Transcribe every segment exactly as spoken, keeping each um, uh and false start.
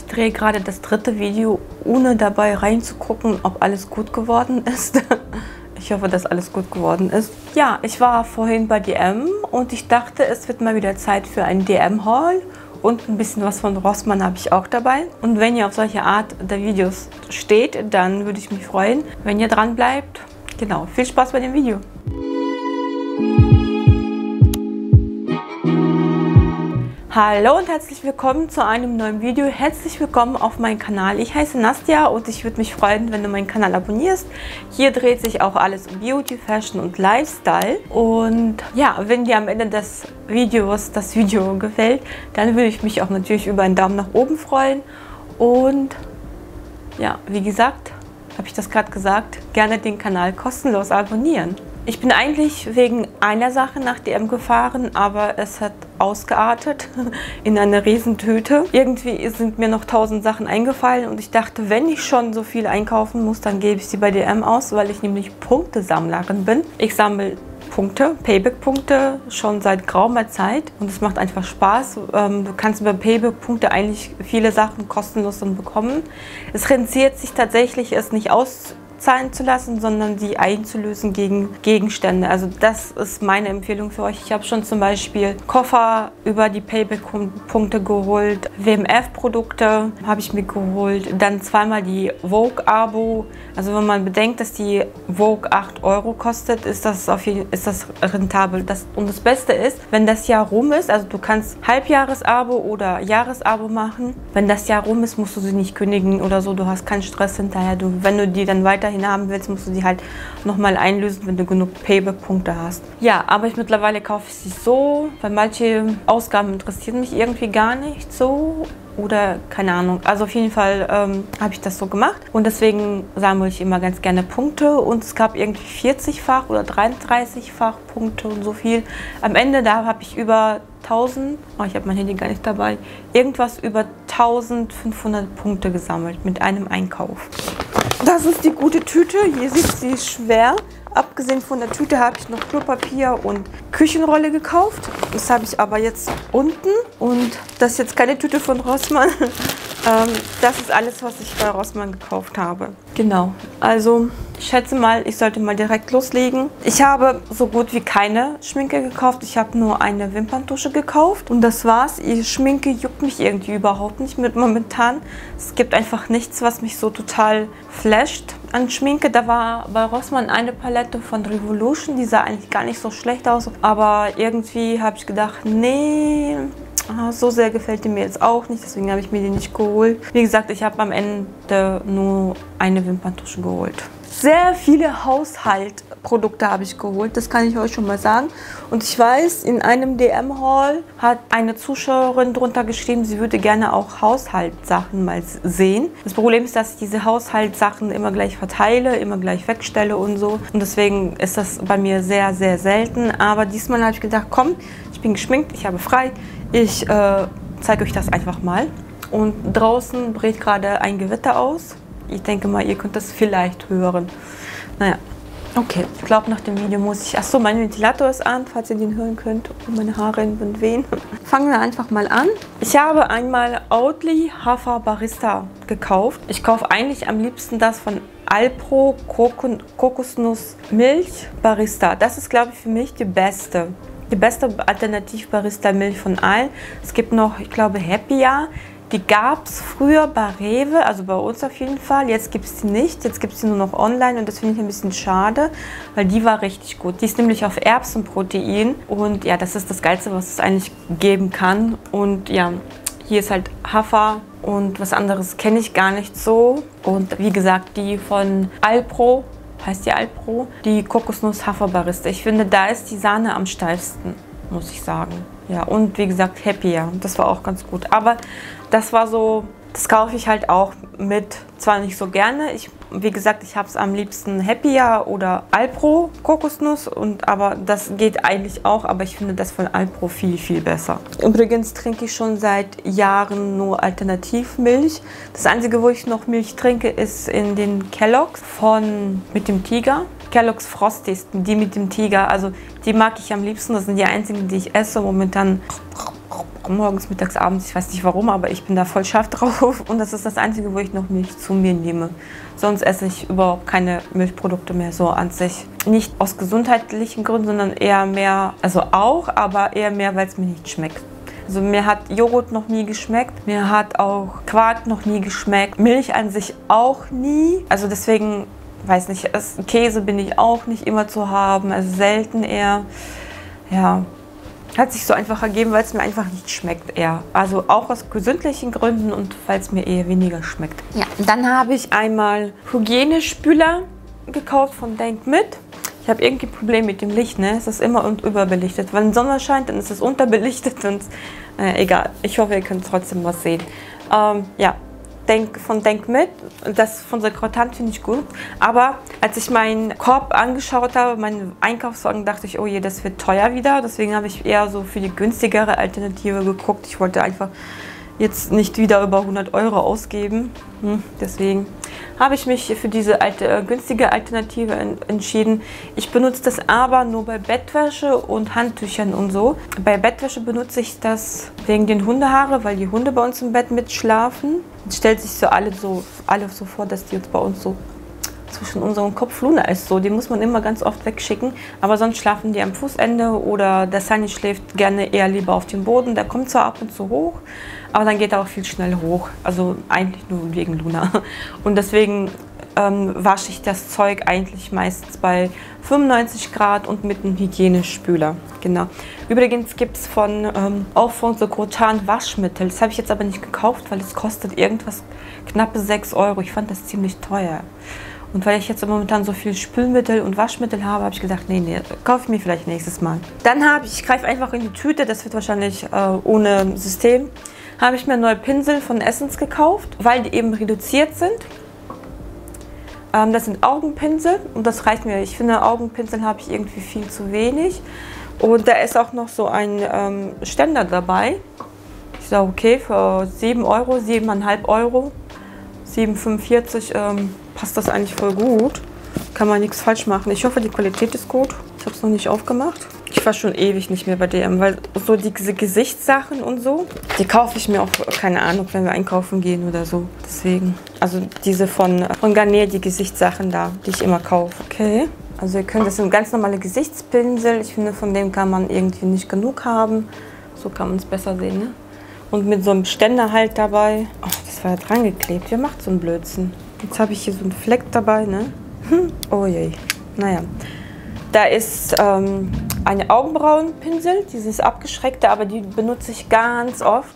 Ich drehe gerade das dritte Video, ohne dabei reinzugucken, ob alles gut geworden ist. Ich hoffe, dass alles gut geworden ist. Ja, ich war vorhin bei D M und ich dachte, es wird mal wieder Zeit für einen D M-Haul. Und ein bisschen was von Rossmann habe ich auch dabei. Und wenn ihr auf solche Art der Videos steht, dann würde ich mich freuen, wenn ihr dran bleibt. Genau, viel Spaß bei dem Video. Hallo und herzlich willkommen zu einem neuen Video. Herzlich willkommen auf meinem Kanal. Ich heiße Nastja und ich würde mich freuen, wenn du meinen Kanal abonnierst. Hier dreht sich auch alles um Beauty, Fashion und Lifestyle. Und ja, wenn dir am Ende des Videos das Video gefällt, dann würde ich mich auch natürlich über einen Daumen nach oben freuen. Und ja, wie gesagt, habe ich das gerade gesagt, gerne den Kanal kostenlos abonnieren. Ich bin eigentlich wegen einer Sache nach D M gefahren, aber es hat ausgeartet in eine Riesentüte. Irgendwie sind mir noch tausend Sachen eingefallen und ich dachte, wenn ich schon so viel einkaufen muss, dann gebe ich sie bei D M aus, weil ich nämlich Punktesammlerin bin. Ich sammle Punkte, Payback-Punkte schon seit geraumer Zeit und es macht einfach Spaß. Du kannst über Payback-Punkte eigentlich viele Sachen kostenlos dann bekommen. Es rentiert sich tatsächlich, es nicht auszuzahlen zu lassen, sondern sie einzulösen gegen Gegenstände. Also das ist meine Empfehlung für euch. Ich habe schon zum Beispiel Koffer über die Payback-Punkte geholt, W M F-Produkte habe ich mir geholt, dann zweimal die Vogue-Abo. Also wenn man bedenkt, dass die Vogue acht Euro kostet, ist das, auf jeden, ist das rentabel. Das, und das Beste ist, wenn das Jahr rum ist, also du kannst Halbjahresabo oder Jahresabo machen. Wenn das Jahr rum ist, musst du sie nicht kündigen oder so. Du hast keinen Stress hinterher. Du, wenn du die dann weiterhin haben willst, musst du die halt nochmal einlösen, wenn du genug Payback-Punkte hast. Ja, aber ich mittlerweile kaufe ich sie so, weil manche Ausgaben interessieren mich irgendwie gar nicht so. Oder keine Ahnung. Also auf jeden Fall ähm, habe ich das so gemacht. Und deswegen sammle ich immer ganz gerne Punkte. Und es gab irgendwie vierzigfach oder dreiunddreißigfach Punkte und so viel. Am Ende, da habe ich über tausend, oh, ich habe mein Handy gar nicht dabei, irgendwas über eintausendfünfhundert Punkte gesammelt mit einem Einkauf. Das ist die gute Tüte. Hier sieht sie, ist schwer. Abgesehen von der Tüte habe ich noch Klopapier und Küchenrolle gekauft. Das habe ich aber jetzt unten. Und das ist jetzt keine Tüte von Rossmann. ähm, das ist alles, was ich bei Rossmann gekauft habe. Genau. Also ich schätze mal, ich sollte mal direkt loslegen. Ich habe so gut wie keine Schminke gekauft. Ich habe nur eine Wimperntusche gekauft. Und das war's. Die Schminke juckt mich irgendwie überhaupt nicht mit momentan. Es gibt einfach nichts, was mich so total flasht an Schminke. Da war bei Rossmann eine Palette von Revolution, die sah eigentlich gar nicht so schlecht aus, aber irgendwie habe ich gedacht, nee, so sehr gefällt die mir jetzt auch nicht, deswegen habe ich mir die nicht geholt. Wie gesagt, ich habe am Ende nur eine Wimperntusche geholt. Sehr viele Haushaltsprodukte habe ich geholt, das kann ich euch schon mal sagen. Und ich weiß, in einem D M-Haul hat eine Zuschauerin drunter geschrieben, sie würde gerne auch Haushaltssachen mal sehen. Das Problem ist, dass ich diese Haushaltssachen immer gleich verteile, immer gleich wegstelle und so. Und deswegen ist das bei mir sehr, sehr selten. Aber diesmal habe ich gedacht, komm, ich bin geschminkt, ich habe frei. Ich äh, zeige euch das einfach mal. Und draußen bricht gerade ein Gewitter aus. Ich denke mal, ihr könnt das vielleicht hören. Naja, okay. Ich glaube, nach dem Video muss ich... Achso, mein Ventilator ist an, falls ihr den hören könnt. Und meine Haare in wehen. Fangen wir einfach mal an. Ich habe einmal Oatly Hafer Barista gekauft. Ich kaufe eigentlich am liebsten das von Alpro Kokosnuss Milch Barista. Das ist, glaube ich, für mich die beste. Die beste Alternativ-Barista-Milch von allen. Es gibt noch, ich glaube, Happia. Die gab es früher bei Rewe, also bei uns auf jeden Fall. Jetzt gibt es die nicht. Jetzt gibt es die nur noch online und das finde ich ein bisschen schade, weil die war richtig gut. Die ist nämlich auf Erbsenprotein und ja, das ist das Geilste, was es eigentlich geben kann. Und ja, hier ist halt Hafer und was anderes kenne ich gar nicht so. Und wie gesagt, die von Alpro, heißt die Alpro, die Kokosnuss Hafer Barista. Ich finde, da ist die Sahne am steifsten, muss ich sagen. Ja, und wie gesagt, Happia, das war auch ganz gut. Aber das war so, das kaufe ich halt auch mit, zwar nicht so gerne. Ich, wie gesagt, ich habe es am liebsten Happia oder Alpro Kokosnuss, und, aber das geht eigentlich auch, aber ich finde das von Alpro viel, viel besser. Übrigens trinke ich schon seit Jahren nur Alternativmilch. Das Einzige, wo ich noch Milch trinke, ist in den Kellogg's von mit dem Tiger. Kellogg's Frosties, die mit dem Tiger, also die mag ich am liebsten. Das sind die einzigen, die ich esse momentan. morgens, mittags, abends, ich weiß nicht warum, aber ich bin da voll scharf drauf und das ist das Einzige, wo ich noch Milch zu mir nehme. Sonst esse ich überhaupt keine Milchprodukte mehr so an sich. Nicht aus gesundheitlichen Gründen, sondern eher mehr, also auch, aber eher mehr, weil es mir nicht schmeckt. Also mir hat Joghurt noch nie geschmeckt, mir hat auch Quark noch nie geschmeckt, Milch an sich auch nie. Also deswegen, weiß nicht, Käse bin ich auch nicht immer zu haben, also selten eher. Ja, hat sich so einfach ergeben, weil es mir einfach nicht schmeckt eher. Also auch aus gesundlichen Gründen und weil es mir eher weniger schmeckt. Ja, dann habe ich einmal Hygienespüler gekauft von Denk mit. Ich habe irgendwie ein Problem mit dem Licht, ne? Es ist immer und überbelichtet. Wenn die Sonne scheint, dann ist es unterbelichtet und äh, egal. Ich hoffe, ihr könnt trotzdem was sehen. Ähm, ja, Denk, von Denk mit. Das von Secrotant finde ich gut. Aber als ich meinen Korb angeschaut habe, meinen Einkaufswagen, dachte ich, oh je, das wird teuer wieder. Deswegen habe ich eher so für die günstigere Alternative geguckt. Ich wollte einfach jetzt nicht wieder über hundert Euro ausgeben. Hm, deswegen habe ich mich für diese alte, äh, günstige Alternative en entschieden. Ich benutze das aber nur bei Bettwäsche und Handtüchern und so. Bei Bettwäsche benutze ich das wegen den Hundehaare, weil die Hunde bei uns im Bett mitschlafen. Es stellt sich so alle, so alle so vor, dass die jetzt bei uns so zwischen unserem Kopf Luna ist. So, die muss man immer ganz oft wegschicken. Aber sonst schlafen die am Fußende oder der Sunny schläft gerne eher lieber auf dem Boden. Der kommt zwar ab und zu hoch, aber dann geht er auch viel schnell hoch. Also eigentlich nur wegen Luna. Und deswegen ähm, wasche ich das Zeug eigentlich meistens bei fünfundneunzig Grad und mit einem Hygienespüler. Genau. Übrigens gibt es von, ähm, auch von Secrotant Waschmittel. Das habe ich jetzt aber nicht gekauft, weil es kostet irgendwas knappe sechs Euro. Ich fand das ziemlich teuer. Und weil ich jetzt momentan so viel Spülmittel und Waschmittel habe, habe ich gedacht, nee, nee, kaufe ich mir vielleicht nächstes Mal. Dann habe ich, ich greife einfach in die Tüte, das wird wahrscheinlich äh, ohne System, habe ich mir neue Pinsel von Essence gekauft, weil die eben reduziert sind. Ähm, das sind Augenpinsel und das reicht mir. Ich finde, Augenpinsel habe ich irgendwie viel zu wenig. Und da ist auch noch so ein ähm, Ständer dabei. Ich sage, okay, für sieben Euro, sieben Komma fünf Euro, sieben Euro fünfundvierzig ähm, passt das eigentlich voll gut. Kann man nichts falsch machen. Ich hoffe, die Qualität ist gut. Ich habe es noch nicht aufgemacht. Ich war schon ewig nicht mehr bei D M, weil so diese Gesichtssachen und so, die kaufe ich mir auch, keine Ahnung, wenn wir einkaufen gehen oder so. Deswegen, also diese von, von Garnier, die Gesichtssachen da, die ich immer kaufe. Okay, also ihr könnt, das sind ganz normale Gesichtspinsel. Ich finde, von dem kann man irgendwie nicht genug haben. So kann man es besser sehen, ne? Und mit so einem Ständer halt dabei. Oh, das war ja dran geklebt. Wer macht so einen Blödsinn? Jetzt habe ich hier so einen Fleck dabei, ne? Hm. Oh je. Naja. Da ist ähm, eine Augenbrauenpinsel, dieses abgeschreckte, aber die benutze ich ganz oft.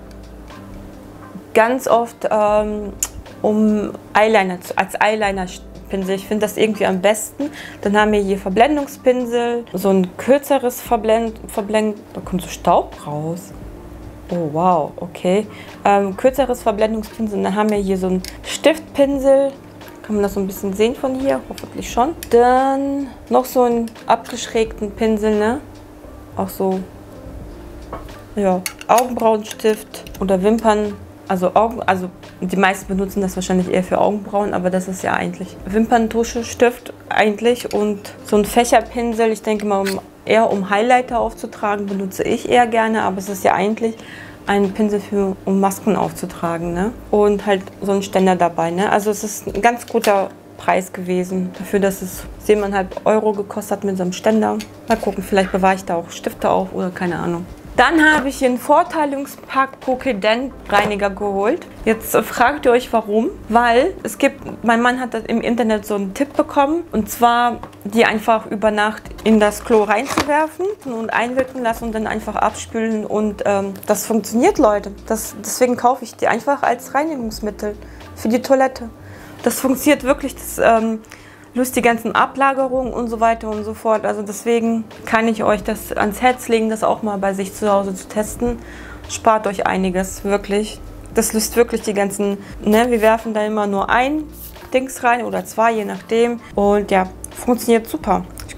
Ganz oft, ähm, um Eyeliner, zu, als Eyeliner-Pinsel. Ich finde das irgendwie am besten. Dann haben wir hier Verblendungspinsel, so ein kürzeres Verblend, Verblend, da kommt so Staub raus. Oh wow, okay. Ähm, kürzeres Verblendungspinsel. Dann haben wir hier so einen Stiftpinsel. Kann man das so ein bisschen sehen von hier? Hoffentlich schon. Dann noch so einen abgeschrägten Pinsel, ne? Auch so, ja, Augenbrauenstift oder Wimpern. Also Augen, also die meisten benutzen das wahrscheinlich eher für Augenbrauen, aber das ist ja eigentlich Wimperntuschestift eigentlich. Und so ein Fächerpinsel, ich denke mal, um eher um Highlighter aufzutragen, benutze ich eher gerne, aber es ist ja eigentlich ein Pinsel für, um Masken aufzutragen, ne? Und halt so ein Ständer dabei, ne? Also es ist ein ganz guter Preis gewesen, dafür, dass es sieben Komma fünf Euro gekostet hat mit so einem Ständer. Mal gucken, vielleicht bewahre ich da auch Stifte auf oder keine Ahnung. Dann habe ich hier einen Vorteilungspack Pokédent Reiniger geholt. Jetzt äh, fragt ihr euch warum, weil es gibt, mein Mann hat das im Internet so einen Tipp bekommen, und zwar die einfach über Nacht in das Klo reinzuwerfen und einwirken lassen und dann einfach abspülen, und ähm, das funktioniert, Leute. Das, deswegen kaufe ich die einfach als Reinigungsmittel für die Toilette. Das funktioniert wirklich, das ähm, löst die ganzen Ablagerungen und so weiter und so fort. Also deswegen kann ich euch das ans Herz legen, das auch mal bei sich zu Hause zu testen. Spart euch einiges, wirklich. Das löst wirklich die ganzen, ne, wir werfen da immer nur ein Dings rein oder zwei, je nachdem. Und ja, funktioniert super. Ich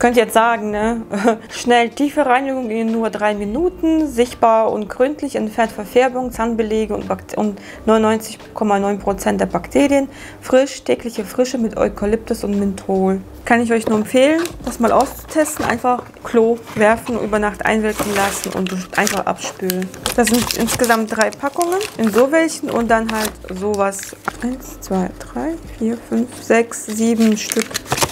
Könnt ihr jetzt sagen, ne? Schnell tiefe Reinigung in nur drei Minuten, sichtbar und gründlich, entfernt Verfärbung, Zahnbelege und, und neunundneunzig Komma neun Prozent der Bakterien. Frisch, tägliche Frische mit Eukalyptus und Menthol. Kann ich euch nur empfehlen, das mal auszutesten. Einfach Klo werfen, über Nacht einwirken lassen und einfach abspülen. Das sind insgesamt drei Packungen in so welchen und dann halt sowas. Eins, zwei, drei, vier, fünf, sechs, sieben Stück.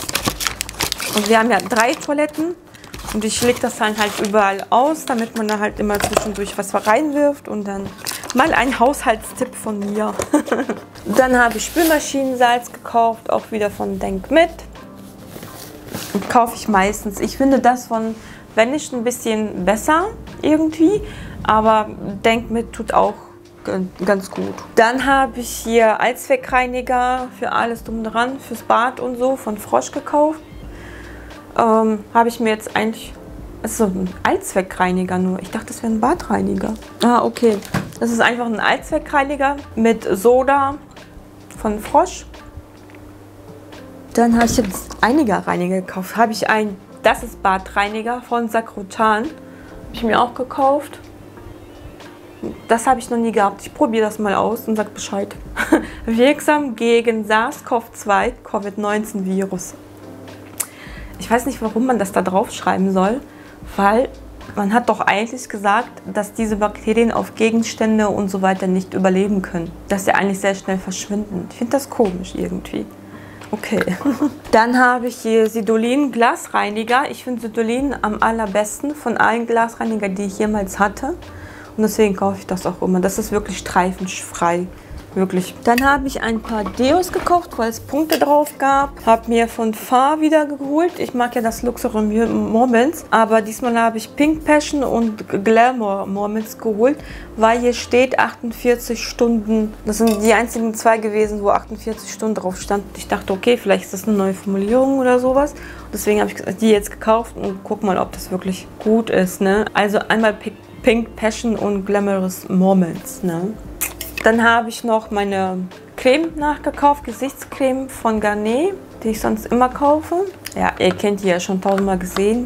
Und wir haben ja drei Toiletten und ich lege das dann halt überall aus, damit man da halt immer zwischendurch was reinwirft und dann mal ein Haushaltstipp von mir. Dann habe ich Spülmaschinensalz gekauft, auch wieder von Denk mit. Und kaufe ich meistens. Ich finde das von Vanish ein bisschen besser irgendwie, aber Denk mit tut auch ganz gut. Dann habe ich hier Allzweckreiniger für alles drum dran, fürs Bad und so, von Frosch gekauft. Ähm, habe ich mir jetzt eigentlich, das ist so ein Allzweckreiniger nur. Ich dachte, das wäre ein Badreiniger. Ah, okay. Das ist einfach ein Allzweckreiniger mit Soda von Frosch. Dann habe ich jetzt einige Reiniger gekauft. Habe ich ein, das ist Badreiniger von Sakrotan. Habe ich mir auch gekauft. Das habe ich noch nie gehabt. Ich probiere das mal aus und sage Bescheid. Wirksam gegen SARS-CoV zwei Covid neunzehn Virus. Ich weiß nicht, warum man das da drauf schreiben soll, weil man hat doch eigentlich gesagt, dass diese Bakterien auf Gegenstände und so weiter nicht überleben können. Dass sie eigentlich sehr schnell verschwinden. Ich finde das komisch irgendwie. Okay. Dann habe ich hier Sidolin Glasreiniger. Ich finde Sidolin am allerbesten von allen Glasreinigern, die ich jemals hatte. Und deswegen kaufe ich das auch immer. Das ist wirklich streifenfrei. Wirklich. Dann habe ich ein paar Deos gekauft, weil es Punkte drauf gab. Habe mir von Far wieder geholt. Ich mag ja das Luxury Moments. Aber diesmal habe ich Pink Passion und Glamour Moments geholt, weil hier steht achtundvierzig Stunden. Das sind die einzigen zwei gewesen, wo achtundvierzig Stunden drauf stand. Ich dachte, okay, vielleicht ist das eine neue Formulierung oder sowas. Deswegen habe ich die jetzt gekauft und guck mal, ob das wirklich gut ist. Ne? Also einmal Pink Passion und Glamorous Moments. Ne? Dann habe ich noch meine Creme nachgekauft, Gesichtscreme von Garnier, die ich sonst immer kaufe. Ja, ihr kennt die ja schon tausendmal gesehen.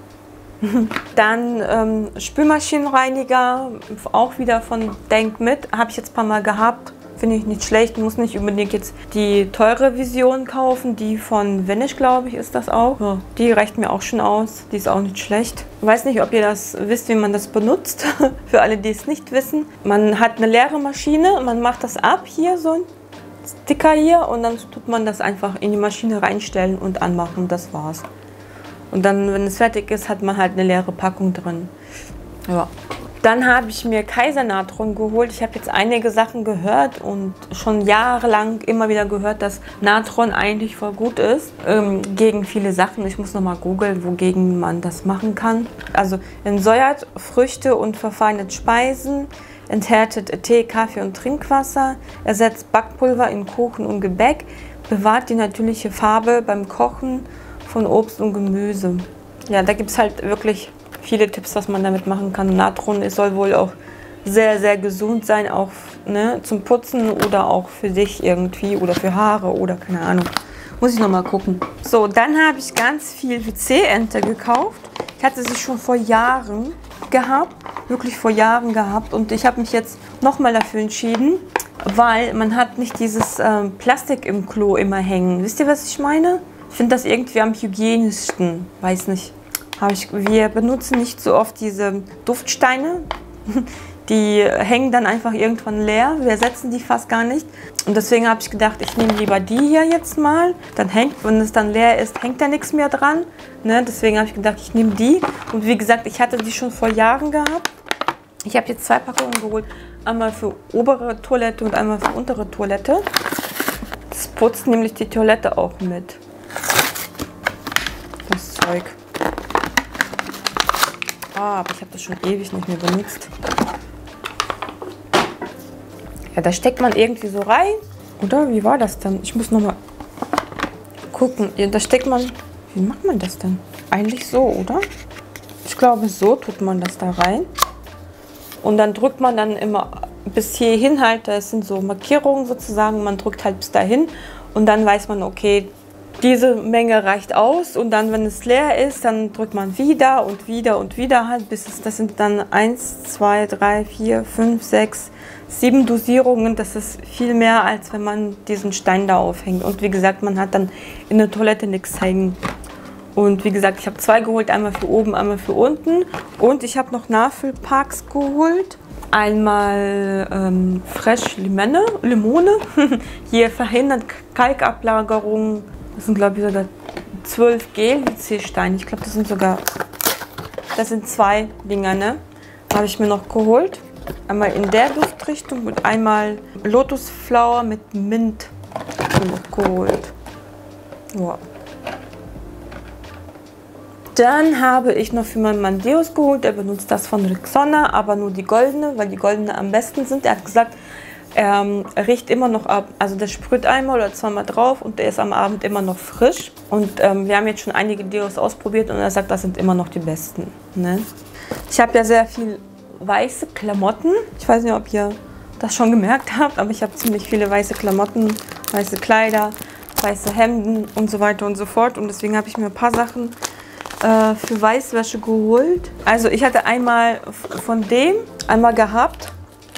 Dann ähm, Spülmaschinenreiniger, auch wieder von Denk mit, habe ich jetzt ein paar Mal gehabt. Finde ich nicht schlecht, muss nicht unbedingt jetzt die teure Version kaufen, die von Vanish, glaube ich, ist das auch. Ja, die reicht mir auch schon aus, die ist auch nicht schlecht. Ich weiß nicht, ob ihr das wisst, wie man das benutzt, für alle, die es nicht wissen. Man hat eine leere Maschine, man macht das ab, hier so ein Sticker hier und dann tut man das einfach in die Maschine reinstellen und anmachen, das war's. Und dann, wenn es fertig ist, hat man halt eine leere Packung drin. Ja. Dann habe ich mir Kaisernatron geholt. Ich habe jetzt einige Sachen gehört und schon jahrelang immer wieder gehört, dass Natron eigentlich voll gut ist ähm, gegen viele Sachen. Ich muss nochmal googeln, wogegen man das machen kann. Also entsäuert Früchte und verfeinert Speisen, enthärtet Tee, Kaffee und Trinkwasser, ersetzt Backpulver in Kuchen und Gebäck, bewahrt die natürliche Farbe beim Kochen von Obst und Gemüse. Ja, da gibt es halt wirklich viele Tipps, was man damit machen kann. Natron, es soll wohl auch sehr, sehr gesund sein, auch ne, zum Putzen oder auch für sich irgendwie oder für Haare oder keine Ahnung. Muss ich noch mal gucken. So, dann habe ich ganz viel W C-Ente gekauft. Ich hatte sie schon vor Jahren gehabt, wirklich vor Jahren gehabt und ich habe mich jetzt noch mal dafür entschieden, weil man hat nicht dieses ähm, Plastik im Klo immer hängen. Wisst ihr, was ich meine? Ich finde das irgendwie am hygienischsten, weiß nicht. Ich, wir benutzen nicht so oft diese Duftsteine, die hängen dann einfach irgendwann leer, wir ersetzen die fast gar nicht. Und deswegen habe ich gedacht, ich nehme lieber die hier jetzt mal, dann hängt, wenn es dann leer ist, hängt da nichts mehr dran. Ne? Deswegen habe ich gedacht, ich nehme die. Und wie gesagt, ich hatte die schon vor Jahren gehabt. Ich habe jetzt zwei Packungen geholt, einmal für obere Toilette und einmal für untere Toilette. Das putzt nämlich die Toilette auch mit. Das Zeug. Ah, aber ich habe das schon ewig nicht mehr benutzt. Ja, da steckt man irgendwie so rein. Oder wie war das dann? Ich muss noch mal gucken. Ja, da steckt man... Wie macht man das denn? Eigentlich so, oder? Ich glaube, so tut man das da rein. Und dann drückt man dann immer bis hierhin halt. Das sind so Markierungen sozusagen. Man drückt halt bis dahin. Und dann weiß man, okay, Diese Menge reicht aus und dann, wenn es leer ist, dann drückt man wieder und wieder und wieder halt, bis es, das sind dann eins, zwei, drei, vier, fünf, sechs, sieben Dosierungen. Das ist viel mehr, als wenn man diesen Stein da aufhängt. Und wie gesagt, man hat dann in der Toilette nichts hängen. Und wie gesagt, ich habe zwei geholt, einmal für oben, einmal für unten. Und ich habe noch Nachfüllpacks geholt. Einmal ähm, Fresh Limone, Limone. Hier verhindert Kalkablagerung. Das sind, glaube ich, sogar zwölf Gel C Steine. Ich glaube, das sind sogar, das sind zwei Dinger, ne? Habe ich mir noch geholt. Einmal in der Duftrichtung und einmal Lotus Flower mit Mint noch geholt. Ja. Dann habe ich noch für meinen Mann Deos geholt. Er benutzt das von Rexona, aber nur die goldene, weil die goldene am besten sind. Er hat gesagt, Ähm, er riecht immer noch ab, also der sprüht einmal oder zweimal drauf und der ist am Abend immer noch frisch. Und ähm, wir haben jetzt schon einige Deos ausprobiert und er sagt, das sind immer noch die besten. Ne? Ich habe ja sehr viel weiße Klamotten. Ich weiß nicht, ob ihr das schon gemerkt habt, aber ich habe ziemlich viele weiße Klamotten, weiße Kleider, weiße Hemden und so weiter und so fort. Und deswegen habe ich mir ein paar Sachen äh, für Weißwäsche geholt. Also ich hatte einmal von dem einmal gehabt.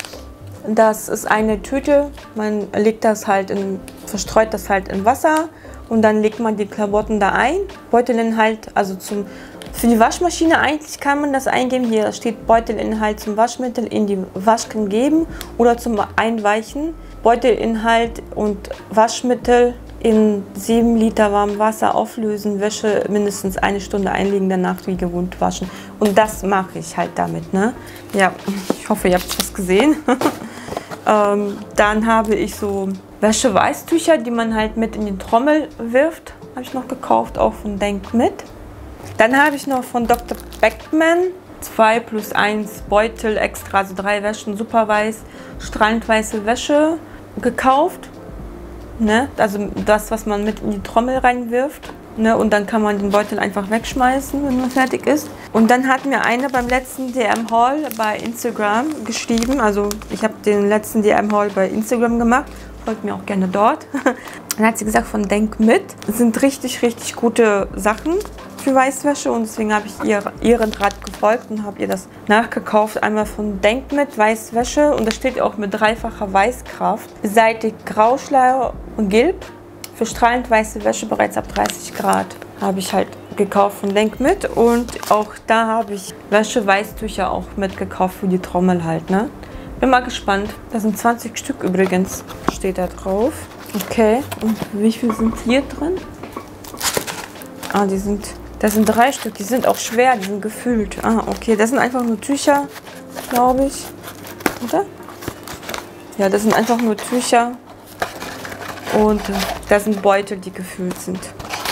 Das ist eine Tüte, man legt das halt in, verstreut das halt in Wasser und dann legt man die Klamotten da ein. Beutelinhalt, also zum, für die Waschmaschine eigentlich kann man das eingeben. Hier steht Beutelinhalt zum Waschmittel in die Waschkern geben oder zum Einweichen. Beutelinhalt und Waschmittel in sieben Liter warmem Wasser auflösen, Wäsche mindestens eine Stunde einlegen, danach wie gewohnt waschen. Und das mache ich halt damit, ne? Ja, ich hoffe, ihr habt das gesehen. ähm, dann habe ich so Wäsche-Weißtücher, die man halt mit in die Trommel wirft. Habe ich noch gekauft, auch von Denk mit. Dann habe ich noch von Doktor Beckmann zwei plus eins Beutel extra, also drei Wäschen, super weiß, strahlend weiße Wäsche gekauft. Ne? Also das, was man mit in die Trommel reinwirft. Ne? Und dann kann man den Beutel einfach wegschmeißen, wenn man fertig ist. Und dann hat mir eine beim letzten D M-Haul bei Instagram geschrieben. Also ich habe den letzten D M-Haul bei Instagram gemacht. Folgt mir auch gerne dort. Dann hat sie gesagt, von Denk mit. Das sind richtig, richtig gute Sachen für Weißwäsche. Und deswegen habe ich ihr, ihren Rat gefolgt und habe ihr das nachgekauft. Einmal von Denk mit Weißwäsche. Und das steht auch mit dreifacher Weißkraft. Beseitigt Grauschleier und Gilb. Für strahlend weiße Wäsche bereits ab dreißig Grad. Habe ich halt gekauft von Denk mit. Und auch da habe ich Wäsche-Weißtücher auch mitgekauft für die Trommel halt, ne? Bin mal gespannt. Da sind zwanzig Stück übrigens, steht da drauf. Okay, und wie viel sind hier drin? Ah, die sind, das sind drei Stück. Die sind auch schwer, die sind gefüllt. Ah, okay, das sind einfach nur Tücher, glaube ich. Oder? Ja, das sind einfach nur Tücher. Und äh, das sind Beutel, die gefüllt sind.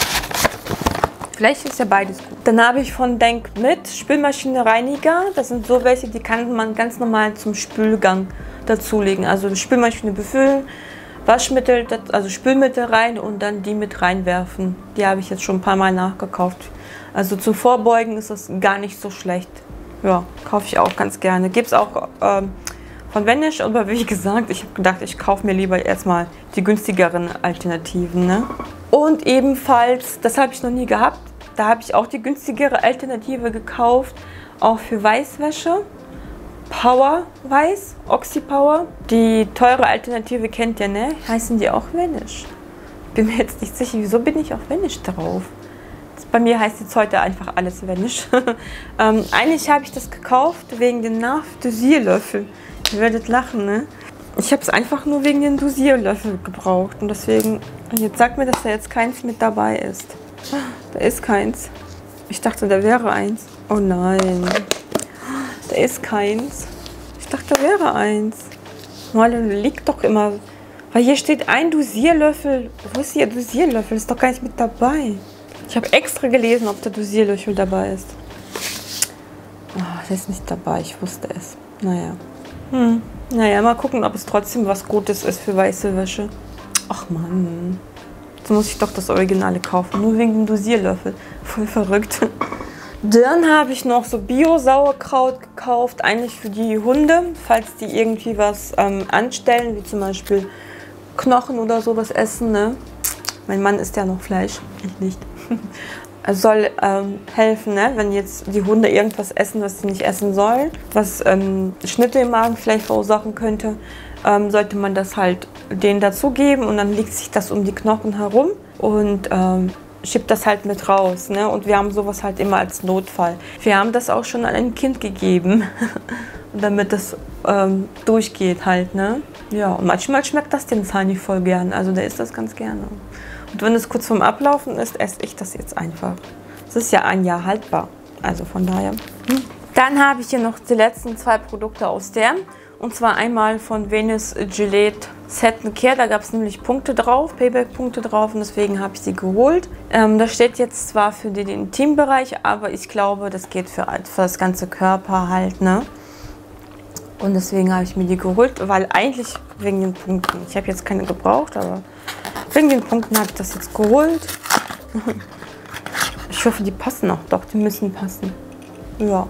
Vielleicht ist ja beides gut. Dann habe ich von Denk mit Spülmaschine-Reiniger. Das sind so welche, die kann man ganz normal zum Spülgang dazulegen. Also Spülmaschine befüllen, Waschmittel, also Spülmittel rein und dann die mit reinwerfen. Die habe ich jetzt schon ein paar Mal nachgekauft. Also zum Vorbeugen ist das gar nicht so schlecht. Ja, kaufe ich auch ganz gerne. Gibt es auch ähm, von Vanish, aber wie gesagt, ich habe gedacht, ich kaufe mir lieber erstmal die günstigeren Alternativen. Ne? Und ebenfalls, das habe ich noch nie gehabt, da habe ich auch die günstigere Alternative gekauft, auch für Weißwäsche. Power Weiß, Oxy Power. Die teure Alternative kennt ihr, ne? Heißen die auch Vanish? Bin mir jetzt nicht sicher, wieso bin ich auf Vanish drauf? Bei mir heißt jetzt heute einfach alles Vanish. ähm, eigentlich habe ich das gekauft wegen dem Nachdosierlöffel. Ihr werdet lachen, ne? Ich habe es einfach nur wegen den Dosierlöffel gebraucht. Und deswegen, jetzt sagt mir, dass da jetzt keins mit dabei ist. Da ist keins. Ich dachte, da wäre eins. Oh nein. Da ist keins. Ich dachte, da wäre eins. Mal liegt doch immer. Weil hier steht ein Dosierlöffel. Wo ist hier Dosierlöffel? Ist doch gar nicht mit dabei. Ich habe extra gelesen, ob der Dosierlöffel dabei ist. Oh, der ist nicht dabei. Ich wusste es. Naja. Hm. Naja, mal gucken, ob es trotzdem was Gutes ist für weiße Wäsche. Ach Mann. Jetzt muss ich doch das Originale kaufen. Nur wegen dem Dosierlöffel. Voll verrückt. Dann habe ich noch so Bio-Sauerkraut gekauft. Eigentlich für die Hunde, falls die irgendwie was ähm, anstellen, wie zum Beispiel Knochen oder sowas essen. Ne? Mein Mann isst ja noch Fleisch, ich nicht. Es soll ähm, helfen, ne? Wenn jetzt die Hunde irgendwas essen, was sie nicht essen sollen, was ähm, Schnitte im Magen vielleicht verursachen könnte, ähm, sollte man das halt denen dazugeben und dann legt sich das um die Knochen herum und ähm, schiebt das halt mit raus. Ne? Und wir haben sowas halt immer als Notfall. Wir haben das auch schon an ein Kind gegeben, damit das ähm, durchgeht halt. Ne? Ja, und manchmal schmeckt das dem Zani voll gern, also der isst das ganz gerne. Und wenn es kurz vorm Ablaufen ist, esse ich das jetzt einfach. Es ist ja ein Jahr haltbar, also von daher. Hm. Dann habe ich hier noch die letzten zwei Produkte aus der. Und zwar einmal von Venus Gillette Set and Care. Da gab es nämlich Punkte drauf, Payback-Punkte drauf und deswegen habe ich sie geholt. Ähm, das steht jetzt zwar für den Intimbereich, aber ich glaube, das geht für, für das ganze Körper halt, ne? Und deswegen habe ich mir die geholt, weil eigentlich wegen den Punkten. Ich habe jetzt keine gebraucht, aber wegen den Punkten habe ich das jetzt geholt. Ich hoffe, die passen auch. Doch, die müssen passen. Ja.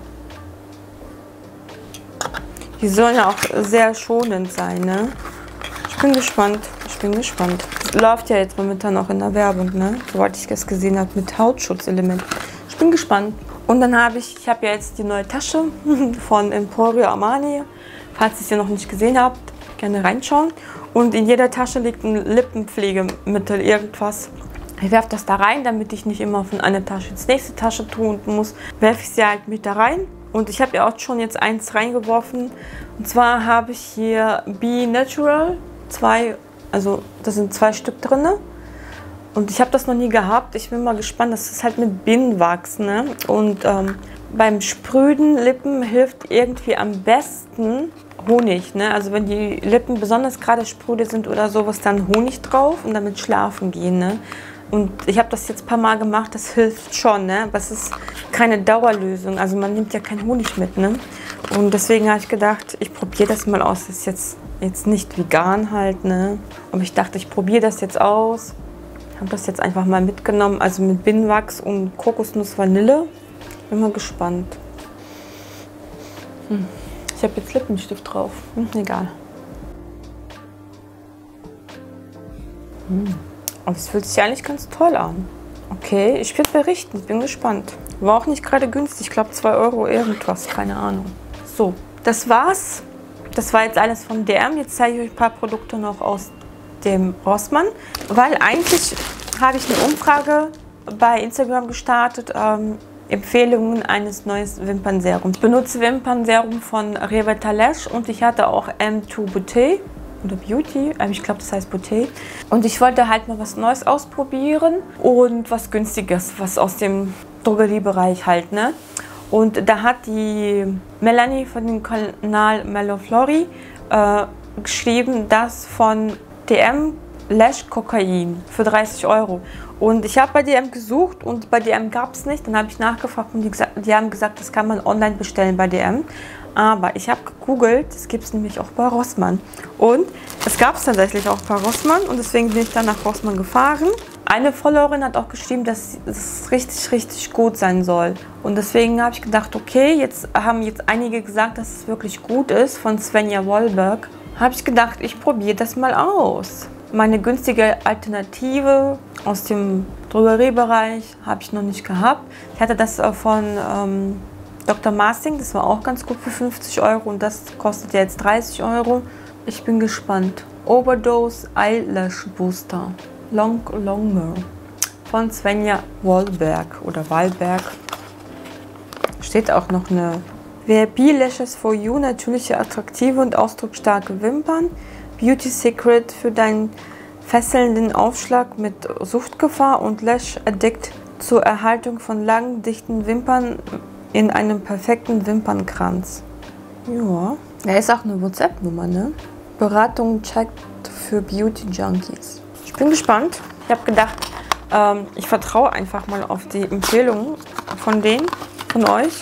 Die sollen ja auch sehr schonend sein, ne? Ich bin gespannt. Ich bin gespannt. Das läuft ja jetzt momentan auch in der Werbung, ne? Soweit ich das gesehen habe, mit Hautschutzelement. Ich bin gespannt. Und dann habe ich, ich habe ja jetzt die neue Tasche von Emporio Armani. Falls ihr sie noch nicht gesehen habt, gerne reinschauen. Und in jeder Tasche liegt ein Lippenpflegemittel, irgendwas. Ich werfe das da rein, damit ich nicht immer von einer Tasche ins nächste Tasche tun muss. Werfe ich sie halt mit da rein. Und ich habe ja auch schon jetzt eins reingeworfen. Und zwar habe ich hier Be Natural. Zwei, also da sind zwei Stück drin. Und ich habe das noch nie gehabt. Ich bin mal gespannt. Das ist halt mit Bienenwachs. Ne? Und ähm, beim spröden Lippen hilft irgendwie am besten Honig. Ne? Also wenn die Lippen besonders gerade spröde sind oder sowas, dann Honig drauf und damit schlafen gehen. Ne? Und ich habe das jetzt ein paar Mal gemacht, das hilft schon, ne? Aber es ist keine Dauerlösung. Also man nimmt ja keinen Honig mit, ne? Und deswegen habe ich gedacht, ich probiere das mal aus. Das ist jetzt, jetzt nicht vegan halt, ne? Aber ich dachte, ich probiere das jetzt aus. Ich habe das jetzt einfach mal mitgenommen, also mit Bienenwachs und Kokosnuss Vanille. Bin mal gespannt. Hm. Ich habe jetzt Lippenstift drauf. Hm, egal. Hm. Und es fühlt sich eigentlich ganz toll an. Okay, ich werde berichten, bin gespannt. War auch nicht gerade günstig, ich glaube zwei Euro irgendwas, keine Ahnung. So, das war's. Das war jetzt alles von D M. Jetzt zeige ich euch ein paar Produkte noch aus dem Rossmann. Weil eigentlich habe ich eine Umfrage bei Instagram gestartet. Ähm, Empfehlungen eines neuen Wimpernserums. Ich benutze Wimpernserum von Revitalash und ich hatte auch M zwei Beauty. Oder Beauty, ich glaube, das heißt Beauty. Und ich wollte halt mal was Neues ausprobieren und was Günstiges, was aus dem Drogeriebereich halt, ne? Und da hat die Melanie von dem Kanal Melloflori äh, geschrieben, das von D M Lash Kokain für dreißig Euro. Und ich habe bei D M gesucht und bei D M gab es nicht. Dann habe ich nachgefragt und die, die haben gesagt, das kann man online bestellen bei D M. Aber ich habe gegoogelt, das gibt es nämlich auch bei Rossmann. Und es gab es tatsächlich auch bei Rossmann und deswegen bin ich dann nach Rossmann gefahren. Eine Followerin hat auch geschrieben, dass es richtig, richtig gut sein soll. Und deswegen habe ich gedacht, okay, jetzt haben jetzt einige gesagt, dass es wirklich gut ist, von Svenja Wollberg. Habe ich gedacht, ich probiere das mal aus. Meine günstige Alternative aus dem Drogeriebereich habe ich noch nicht gehabt. Ich hatte das von ähm, Doktor Martens, das war auch ganz gut für fünfzig Euro und das kostet jetzt dreißig Euro. Ich bin gespannt. Overdose Eyelash Booster. Long Longer von Svenja Wollberg oder Wallberg. Steht auch noch eine V I P Lashes for You, natürliche, attraktive und ausdrucksstarke Wimpern. Beauty Secret für deinen fesselnden Aufschlag mit Suchtgefahr und Lash Addict zur Erhaltung von langen, dichten Wimpern in einem perfekten Wimpernkranz. Ja, da ist auch eine WhatsApp-Nummer, ne? Beratung checkt für Beauty Junkies. Ich bin gespannt. Ich habe gedacht, ähm, ich vertraue einfach mal auf die Empfehlungen von denen, von euch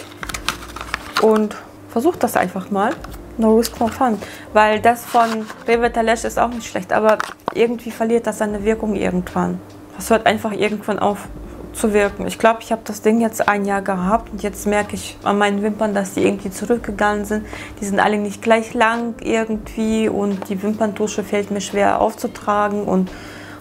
und versuche das einfach mal. No risk, no fun. Weil das von Revitalash ist auch nicht schlecht, aber irgendwie verliert das seine Wirkung irgendwann. Das hört einfach irgendwann auf zu wirken. Ich glaube, ich habe das Ding jetzt ein Jahr gehabt und jetzt merke ich an meinen Wimpern, dass die irgendwie zurückgegangen sind. Die sind alle nicht gleich lang irgendwie und die Wimperntusche fällt mir schwer aufzutragen und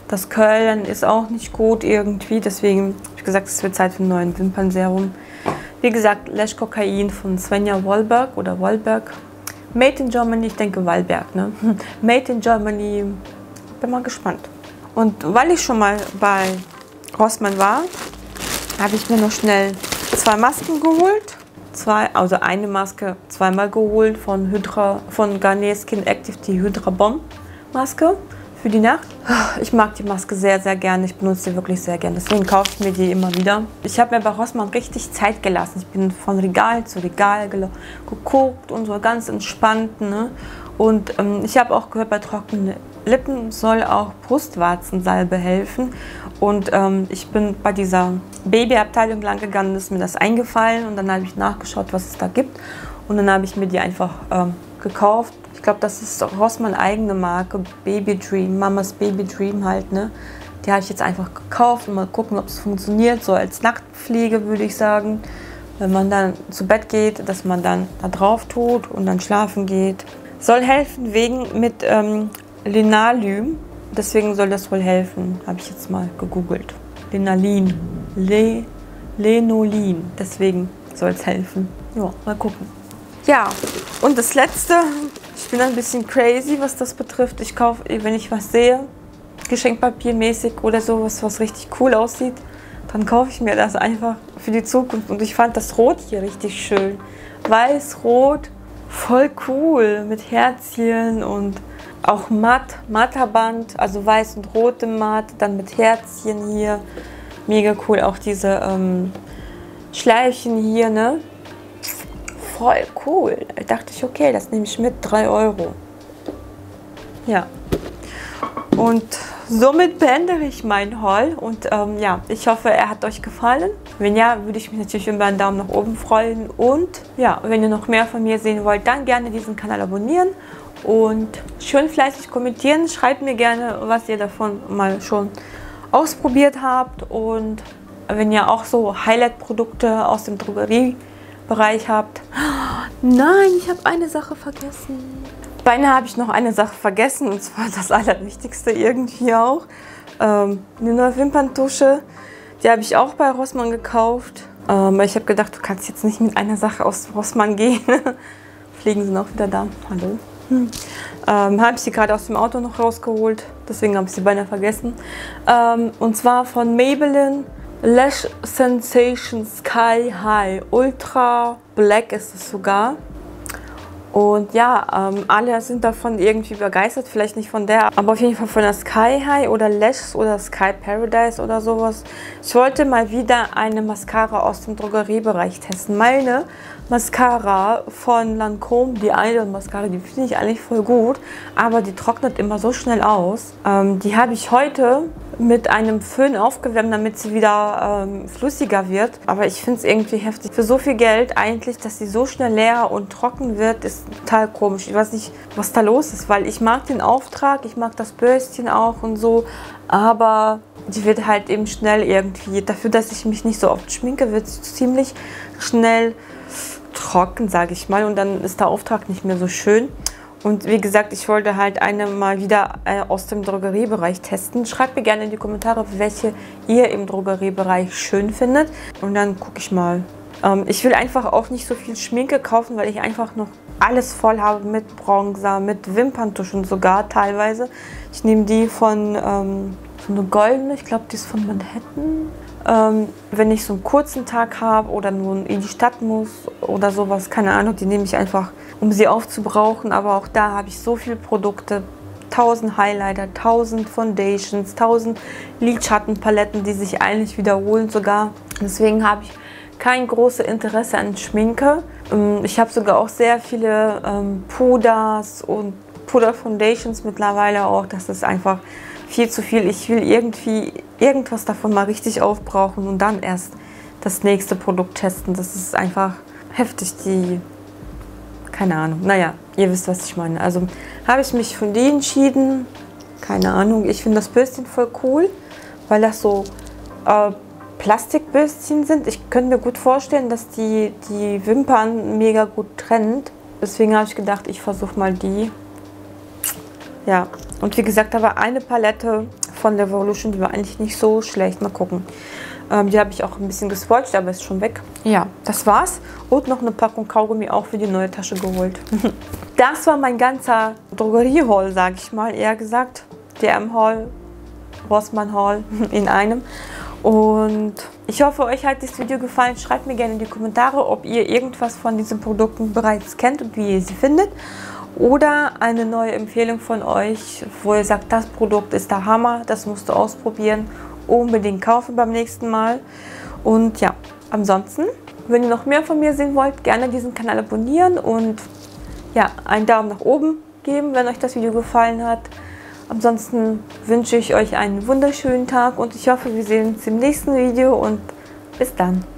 Das Curlen ist auch nicht gut irgendwie. Deswegen habe ich gesagt, es wird Zeit für einen neuen Wimpernserum. Wie gesagt, Lash Kokain von Svenja Wahlberg oder Wahlberg. Made in Germany, ich denke Wahlberg, ne? Made in Germany. Bin mal gespannt. Und weil ich schon mal bei Rossmann war, habe ich mir noch schnell zwei Masken geholt. Zwei, also eine Maske zweimal geholt von Hydra, von Garnier Skin Active, die Hydra Bomb Maske für die Nacht. Ich mag die Maske sehr, sehr gerne. Ich benutze sie wirklich sehr gerne. Deswegen kaufe ich mir die immer wieder. Ich habe mir bei Rossmann richtig Zeit gelassen. Ich bin von Regal zu Regal geguckt und so ganz entspannt. Ne? Und ähm, ich habe auch gehört, bei trockenen Lippen soll auch Brustwarzensalbe helfen. Und ähm, ich bin bei dieser Babyabteilung lang gegangen, ist mir das eingefallen. Und dann habe ich nachgeschaut, was es da gibt. Und dann habe ich mir die einfach ähm, gekauft. Ich glaube, das ist Rossmann eigene Marke, Baby Dream, Mamas Baby Dream halt, ne? Die habe ich jetzt einfach gekauft und mal gucken, ob es funktioniert. So als Nacktpflege würde ich sagen, wenn man dann zu Bett geht, dass man dann da drauf tut und dann schlafen geht. Soll helfen wegen mit ähm, Linalym, deswegen soll das wohl helfen, habe ich jetzt mal gegoogelt. Linalin, Le, Lenolin, deswegen soll es helfen. Ja, mal gucken. Ja, und das letzte, ich bin ein bisschen crazy, was das betrifft. Ich kaufe, wenn ich was sehe, geschenkpapiermäßig oder sowas, was richtig cool aussieht, dann kaufe ich mir das einfach für die Zukunft. Und ich fand das Rot hier richtig schön. Weiß-Rot, voll cool, mit Herzchen und auch matt, matter Band, also weiß und rote Matt, dann mit Herzchen hier. Mega cool, auch diese ähm, Schleifchen hier, ne? Voll cool. Da dachte ich, okay, das nehme ich mit, drei Euro. Ja. Und somit beende ich mein Haul. Und ähm, ja, ich hoffe, er hat euch gefallen. Wenn ja, würde ich mich natürlich über einen Daumen nach oben freuen. Und ja, wenn ihr noch mehr von mir sehen wollt, dann gerne diesen Kanal abonnieren. Und schön fleißig kommentieren. Schreibt mir gerne, was ihr davon mal schon ausprobiert habt. Und wenn ihr auch so Highlight-Produkte aus dem Drogeriebereich habt. Nein, ich habe eine Sache vergessen. Beinahe habe ich noch eine Sache vergessen, und zwar das Allerwichtigste irgendwie auch. Ähm, eine neue Wimperntusche, die habe ich auch bei Rossmann gekauft. Ähm, ich habe gedacht, du kannst jetzt nicht mit einer Sache aus Rossmann gehen. Fliegen sind auch wieder da. Hallo. Hm. Ähm, habe ich sie gerade aus dem Auto noch rausgeholt, deswegen habe ich sie beinahe vergessen. Ähm, und zwar von Maybelline Lash Sensation Sky High Ultra Black ist es sogar. Und ja, ähm, alle sind davon irgendwie begeistert, vielleicht nicht von der, aber auf jeden Fall von der Sky High oder Lash oder Sky Paradise oder sowas. Ich wollte mal wieder eine Mascara aus dem Drogeriebereich testen. Meine Mascara von Lancôme, die Idol Mascara, die finde ich eigentlich voll gut, aber die trocknet immer so schnell aus. Ähm, die habe ich heute mit einem Föhn aufgewärmt, damit sie wieder ähm, flüssiger wird. Aber ich finde es irgendwie heftig. Für so viel Geld eigentlich, dass sie so schnell leer und trocken wird, ist total komisch. Ich weiß nicht, was da los ist, weil ich mag den Auftrag, ich mag das Bürstchen auch und so, aber die wird halt eben schnell irgendwie, dafür, dass ich mich nicht so oft schminke, wird sie ziemlich schnell trocken, sage ich mal, und dann ist der Auftrag nicht mehr so schön. Und wie gesagt, ich wollte halt eine mal wieder äh, aus dem Drogeriebereich testen. Schreibt mir gerne in die Kommentare, welche ihr im Drogeriebereich schön findet. Und dann gucke ich mal. Ähm, ich will einfach auch nicht so viel Schminke kaufen, weil ich einfach noch alles voll habe mit Bronzer, mit Wimperntuschen sogar teilweise. Ich nehme die von ähm, so eine goldene, ich glaube, die ist von Manhattan. Ähm, wenn ich so einen kurzen Tag habe oder nur in die Stadt muss oder sowas, keine Ahnung, die nehme ich einfach, um sie aufzubrauchen. Aber auch da habe ich so viele Produkte, tausend Highlighter, tausend Foundations, tausend Lidschattenpaletten, die sich eigentlich wiederholen sogar. Deswegen habe ich kein großes Interesse an Schminke. Ähm, ich habe sogar auch sehr viele ähm, Puders und Puder-Foundations mittlerweile auch. Das ist einfach viel zu viel. Ich will irgendwie irgendwas davon mal richtig aufbrauchen und dann erst das nächste Produkt testen. Das ist einfach heftig, die, keine Ahnung, naja, ihr wisst, was ich meine. Also habe ich mich von die entschieden, keine Ahnung, ich finde das Bürstchen voll cool, weil das so äh, Plastikbürstchen sind. Ich könnte mir gut vorstellen, dass die, die Wimpern mega gut trennt. Deswegen habe ich gedacht, ich versuche mal die. Ja, und wie gesagt, da war eine Palette von der Revolution, die war eigentlich nicht so schlecht. Mal gucken. Ähm, die habe ich auch ein bisschen geswatcht, aber ist schon weg. Ja, das war's. Und noch eine Packung Kaugummi auch für die neue Tasche geholt. Das war mein ganzer Drogerie-Haul, sage ich mal, eher gesagt. D M-Haul, Rossmann-Haul in einem. Und ich hoffe, euch hat das Video gefallen. Schreibt mir gerne in die Kommentare, ob ihr irgendwas von diesen Produkten bereits kennt und wie ihr sie findet. Oder eine neue Empfehlung von euch, wo ihr sagt, das Produkt ist der Hammer, das musst du ausprobieren. Unbedingt kaufen beim nächsten Mal. Und ja, ansonsten, wenn ihr noch mehr von mir sehen wollt, gerne diesen Kanal abonnieren und ja, einen Daumen nach oben geben, wenn euch das Video gefallen hat. Ansonsten wünsche ich euch einen wunderschönen Tag und ich hoffe, wir sehen uns im nächsten Video und bis dann.